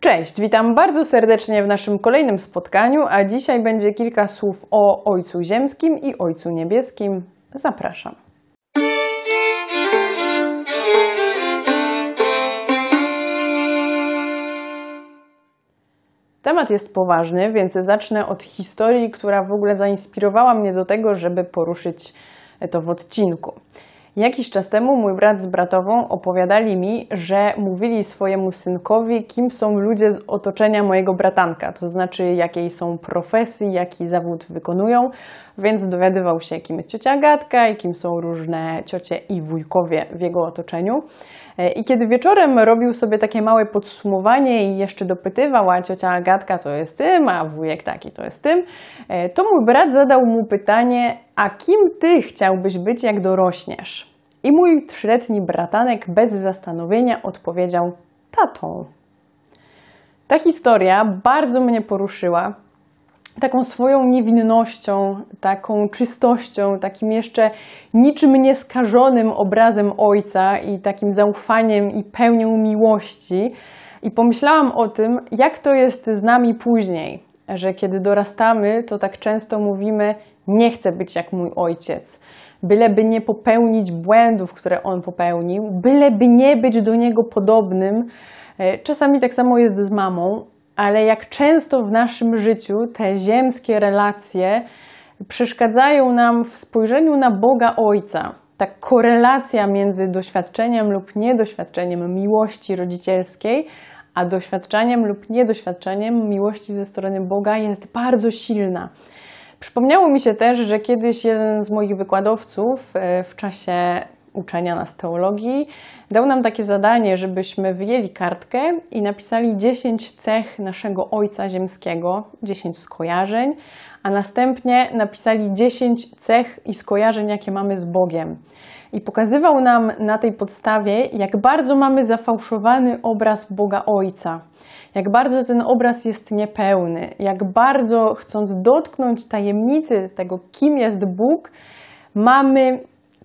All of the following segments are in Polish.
Cześć, witam bardzo serdecznie w naszym kolejnym spotkaniu, a dzisiaj będzie kilka słów o Ojcu Ziemskim i Ojcu Niebieskim. Zapraszam. Temat jest poważny, więc zacznę od historii, która w ogóle zainspirowała mnie do tego, żeby poruszyć to w odcinku. Jakiś czas temu mój brat z bratową opowiadali mi, że mówili swojemu synkowi, kim są ludzie z otoczenia mojego bratanka, to znaczy jakiej są profesji, jaki zawód wykonują, więc dowiadywał się, kim jest ciocia Agatka i kim są różne ciocie i wujkowie w jego otoczeniu. I kiedy wieczorem robił sobie takie małe podsumowanie i jeszcze dopytywał, a ciocia Agatka to jest tym, a wujek taki to jest tym, to mój brat zadał mu pytanie, a kim ty chciałbyś być, jak dorośniesz? I mój 3-letni bratanek bez zastanowienia odpowiedział tatą. Ta historia bardzo mnie poruszyła. Taką swoją niewinnością, taką czystością, takim jeszcze niczym nieskażonym obrazem Ojca i takim zaufaniem i pełnią miłości. I pomyślałam o tym, jak to jest z nami później, że kiedy dorastamy, to tak często mówimy, nie chcę być jak mój ojciec, byleby nie popełnić błędów, które on popełnił, byleby nie być do niego podobnym. Czasami tak samo jest z mamą. Ale jak często w naszym życiu te ziemskie relacje przeszkadzają nam w spojrzeniu na Boga Ojca. Ta korelacja między doświadczeniem lub niedoświadczeniem miłości rodzicielskiej, a doświadczeniem lub niedoświadczeniem miłości ze strony Boga jest bardzo silna. Przypomniało mi się też, że kiedyś jeden z moich wykładowców w czasie uczenia nas teologii dał nam takie zadanie, żebyśmy wyjęli kartkę i napisali 10 cech naszego Ojca Ziemskiego, 10 skojarzeń, a następnie napisali 10 cech i skojarzeń, jakie mamy z Bogiem. I pokazywał nam na tej podstawie, jak bardzo mamy zafałszowany obraz Boga Ojca, jak bardzo ten obraz jest niepełny, jak bardzo chcąc dotknąć tajemnicy tego, kim jest Bóg, mamy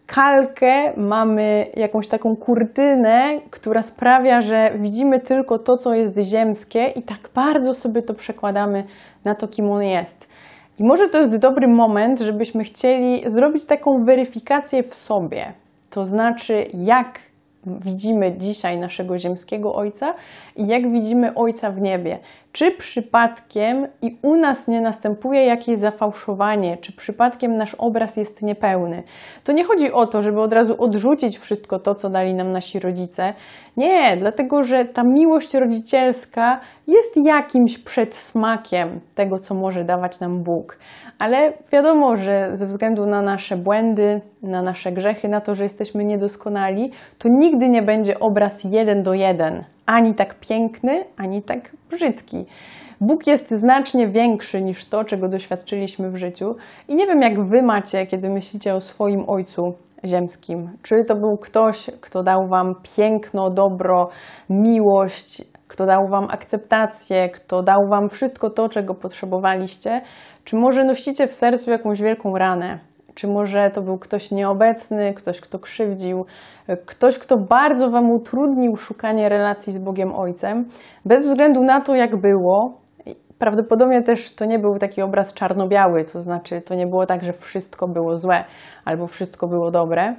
kalkę, mamy jakąś taką kurtynę, która sprawia, że widzimy tylko to, co jest ziemskie i tak bardzo sobie to przekładamy na to, kim on jest. I może to jest dobry moment, żebyśmy chcieli zrobić taką weryfikację w sobie. To znaczy, jak widzimy dzisiaj naszego ziemskiego Ojca i jak widzimy Ojca w niebie. Czy przypadkiem i u nas nie następuje jakieś zafałszowanie, czy przypadkiem nasz obraz jest niepełny. To nie chodzi o to, żeby od razu odrzucić wszystko to, co dali nam nasi rodzice. Nie, dlatego że ta miłość rodzicielska jest jakimś przedsmakiem tego, co może dawać nam Bóg. Ale wiadomo, że ze względu na nasze błędy, na nasze grzechy, na to, że jesteśmy niedoskonali, to nigdy nie będzie obraz 1:1. Ani tak piękny, ani tak brzydki. Bóg jest znacznie większy niż to, czego doświadczyliśmy w życiu. I nie wiem, jak wy macie, kiedy myślicie o swoim Ojcu Ziemskim. Czy to był ktoś, kto dał wam piękno, dobro, miłość, kto dał wam akceptację, kto dał wam wszystko to, czego potrzebowaliście? Czy może nosicie w sercu jakąś wielką ranę? Czy może to był ktoś nieobecny, ktoś, kto krzywdził, ktoś, kto bardzo wam utrudnił szukanie relacji z Bogiem Ojcem, bez względu na to, jak było. Prawdopodobnie też to nie był taki obraz czarno-biały, to znaczy to nie było tak, że wszystko było złe albo wszystko było dobre,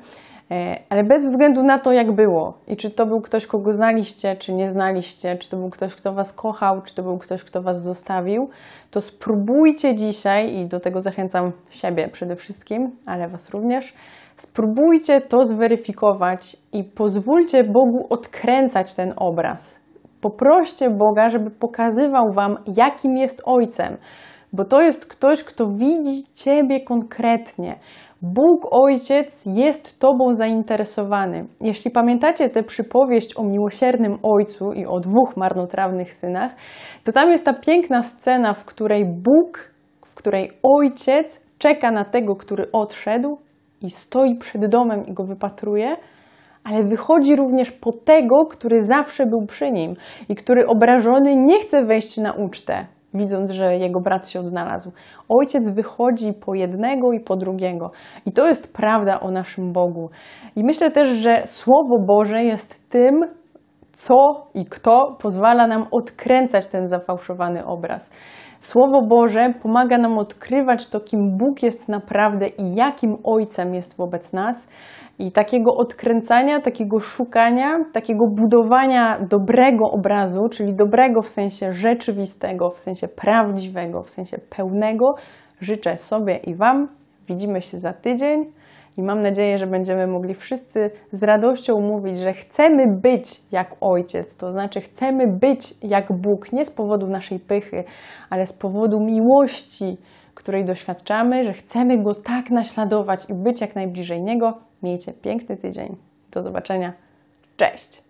ale bez względu na to, jak było i czy to był ktoś, kogo znaliście, czy nie znaliście, czy to był ktoś, kto was kochał, czy to był ktoś, kto was zostawił, to spróbujcie dzisiaj, i do tego zachęcam siebie przede wszystkim, ale was również, spróbujcie to zweryfikować i pozwólcie Bogu odkręcać ten obraz. Poproście Boga, żeby pokazywał wam, jakim jest Ojcem, bo to jest ktoś, kto widzi ciebie konkretnie. Bóg Ojciec jest tobą zainteresowany. Jeśli pamiętacie tę przypowieść o miłosiernym Ojcu i o 2 marnotrawnych synach, to tam jest ta piękna scena, w której Ojciec czeka na tego, który odszedł i stoi przed domem i go wypatruje, ale wychodzi również po tego, który zawsze był przy nim i który obrażony nie chce wejść na ucztę, widząc, że jego brat się odnalazł. Ojciec wychodzi po jednego i po drugiego. I to jest prawda o naszym Bogu. I myślę też, że Słowo Boże jest tym, co i kto pozwala nam odkręcać ten zafałszowany obraz. Słowo Boże pomaga nam odkrywać to, kim Bóg jest naprawdę i jakim Ojcem jest wobec nas. I takiego odkręcania, takiego szukania, takiego budowania dobrego obrazu, czyli dobrego w sensie rzeczywistego, w sensie prawdziwego, w sensie pełnego, życzę sobie i Wam. Widzimy się za tydzień i mam nadzieję, że będziemy mogli wszyscy z radością mówić, że chcemy być jak Ojciec, to znaczy chcemy być jak Bóg, nie z powodu naszej pychy, ale z powodu miłości, której doświadczamy, że chcemy Go tak naśladować i być jak najbliżej Niego. Miejcie piękny tydzień. Do zobaczenia. Cześć!